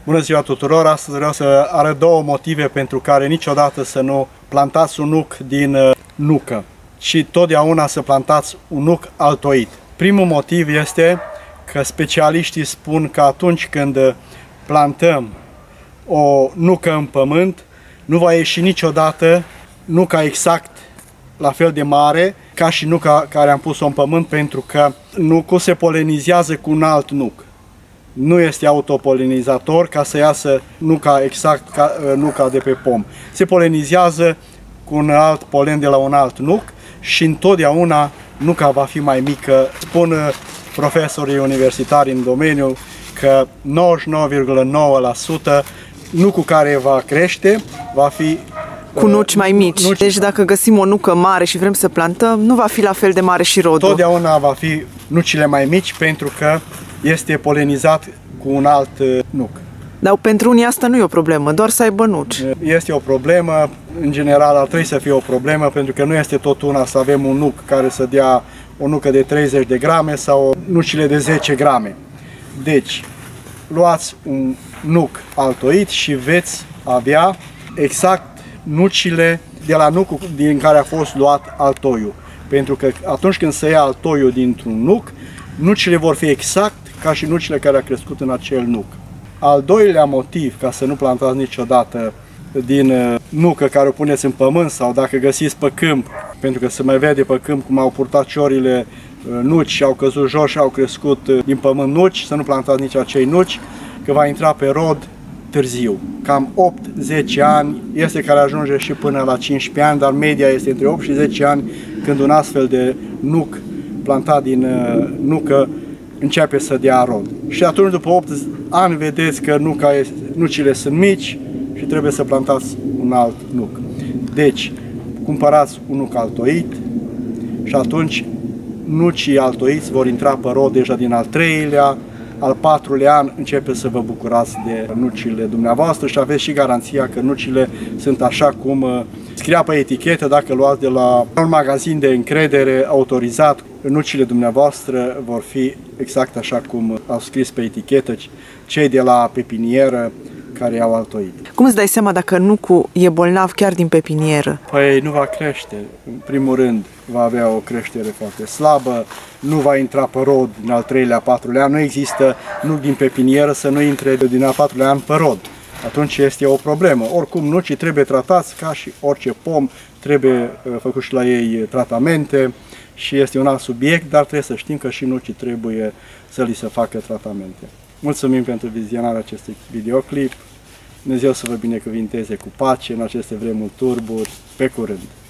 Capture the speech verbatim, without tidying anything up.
Bună ziua tuturor! Astăzi vreau să arăt două motive pentru care niciodată să nu plantați un nuc din nucă și totdeauna să plantați un nuc altoit. Primul motiv este că specialiștii spun că atunci când plantăm o nucă în pământ, nu va ieși niciodată nuca exact la fel de mare ca și nuca care am pus-o în pământ, pentru că nucul se polenizează cu un alt nuc. Nu este autopolinizator ca să iasă nuca exact ca nuca de pe pom. Se polenizează cu un alt polen de la un alt nuc și întotdeauna nuca va fi mai mică. Spun profesorii universitari în domeniu că nouăzeci și nouă virgulă nouă la sută nucul care va crește va fi cu nuci mai mici. Nuci. Deci dacă găsim o nucă mare și vrem să plantăm, nu va fi la fel de mare și rodul. Totdeauna va fi nucile mai mici pentru că este polenizat cu un alt nuc. Dar pentru unii asta nu e o problemă, doar să aibă nuci. Este o problemă, în general ar trebui să fie o problemă, pentru că nu este tot una să avem un nuc care să dea o nucă de treizeci de grame sau nucile de zece grame. Deci, luați un nuc altoit și veți avea exact nucile de la nucul din care a fost luat altoiul. Pentru că atunci când se ia altoiul dintr-un nuc, nucile vor fi exact ca și nucile care au crescut în acel nuc. Al doilea motiv ca să nu plantați niciodată din nucă care o puneți în pământ sau dacă găsiți pe câmp, pentru că se mai vede pe câmp cum au purtat ciorile nuci și au căzut jos și au crescut din pământ nuci, să nu plantați nici acei nuci, că va intra pe rod târziu. Cam opt zece ani, este care ajunge și până la cincisprezece ani, dar media este între opt și zece ani când un astfel de nuc plantat din nucă începe să dea rod. Și atunci, după opt ani, vedeți că nuca, nucile sunt mici și trebuie să plantați un alt nuc. Deci, cumpărați un nuc altoit și atunci nucii altoiți vor intra pe rod deja din al treilea, al patrulea an începe să vă bucurați de nucile dumneavoastră și aveți și garanția că nucile sunt așa cum scria pe etichetă. Dacă luați de la un magazin de încredere autorizat, nucile dumneavoastră vor fi exact așa cum au scris pe etichetă cei de la pepinieră care au altoit. Cum îți dai seama dacă nucul e bolnav chiar din pepinieră? Păi nu va crește. În primul rând va avea o creștere foarte slabă, nu va intra pe rod din al treilea, patrulea an. Nu există nuc din pepinieră să nu intre din al patrulea an pe rod. Atunci este o problemă. Oricum, nucii trebuie tratați ca și orice pom, trebuie făcut și la ei tratamente și este un alt subiect, dar trebuie să știm că și nucii trebuie să li se facă tratamente. Mulțumim pentru vizionarea acestui videoclip. Dumnezeu să vă binecuvinteze cu pace în aceste vremuri turburi. Pe curând!